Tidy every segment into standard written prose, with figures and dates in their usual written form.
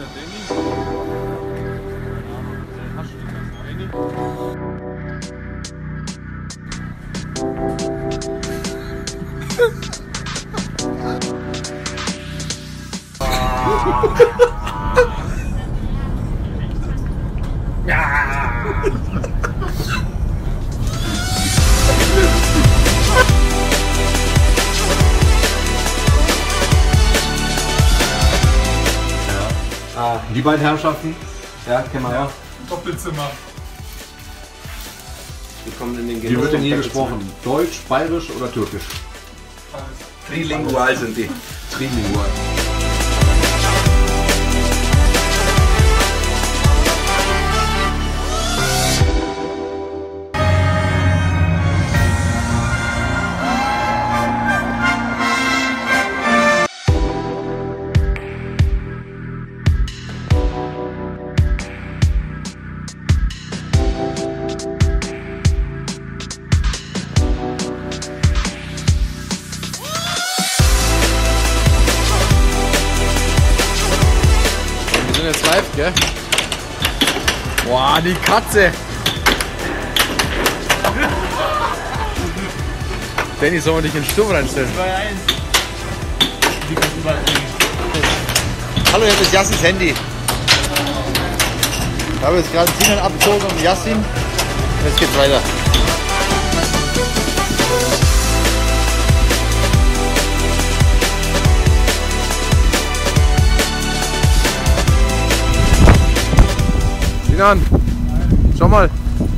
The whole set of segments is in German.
Die beiden Herrschaften, ja, kennen wir ja. Doppelzimmer. Wie wird denn hier gesprochen? Deutsch, Bayerisch oder Türkisch? Trilingual sind die. Trilingual. Jetzt live, gell? Boah, die Katze! Danny, sollen wir dich in den Sturm reinstellen? 2-1. Die kannst du überall kriegen. Hallo, hier ist Yassins Handy. Ich habe jetzt gerade Sinan abgezogen und Yassin. Jetzt geht's weiter. Sinan, schau mal.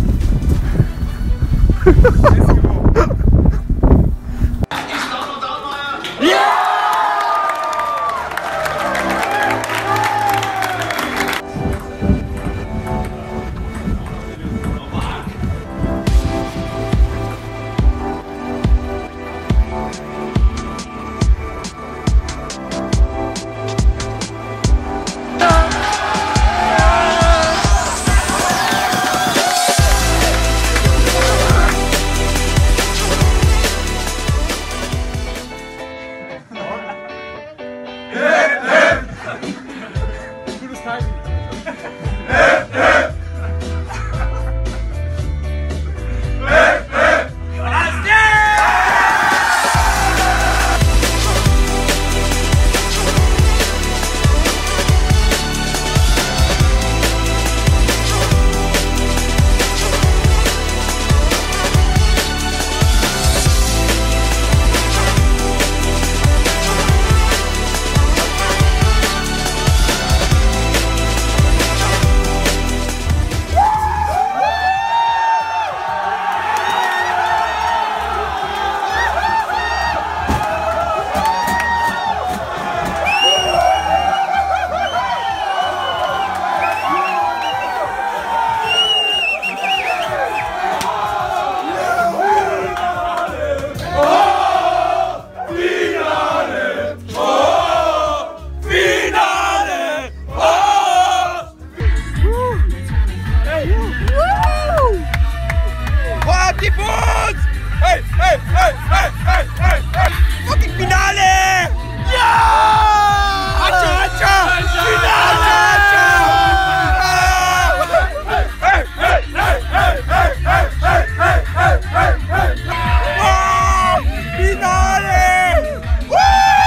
Die Boots! Hey, hey, hey, hey, hey, hey, hey! Fucking Finale! Ja! Hatscha, hatscha! Finale! Hey, hey, hey, hey, hey, hey, hey, hey, hey, hey, hey! Oh! Finale! Woo!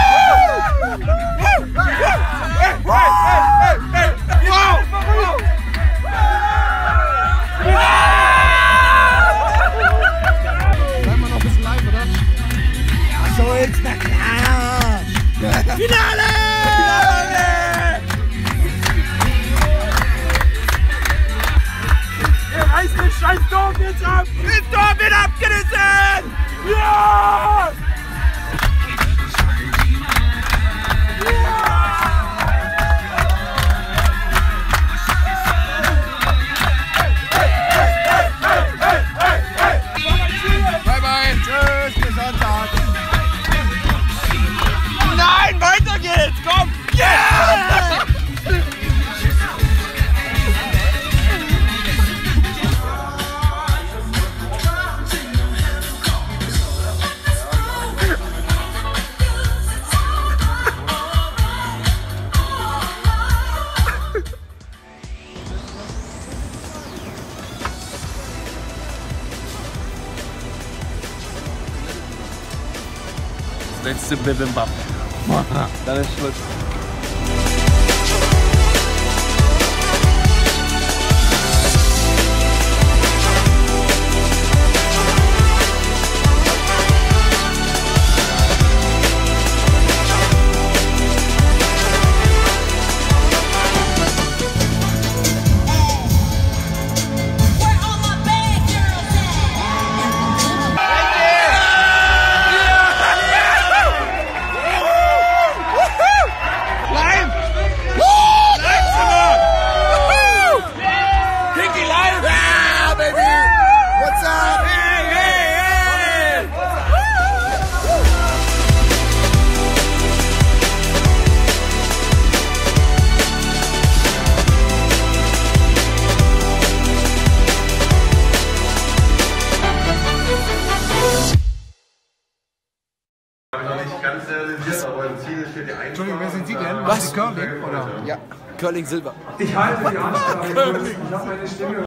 Hey, hey, hey, hey, hey! Wow! So, jetzt na klar! Finale! Finale! Er reißt den scheiß Dorf jetzt ab! Das Tor wird abgerissen! Ja! Bye bye! Tschüss, bis Sonntag! Nein, weiter geht's! Komm! Yeah! wenn's den Bibimbap. Dann ist Schluss. Entschuldigung, wer sind Sie denn? Was? Curling, oder? Ja, Curling Silber. Ich halte die Ansprache. Ich habe meine Stimme.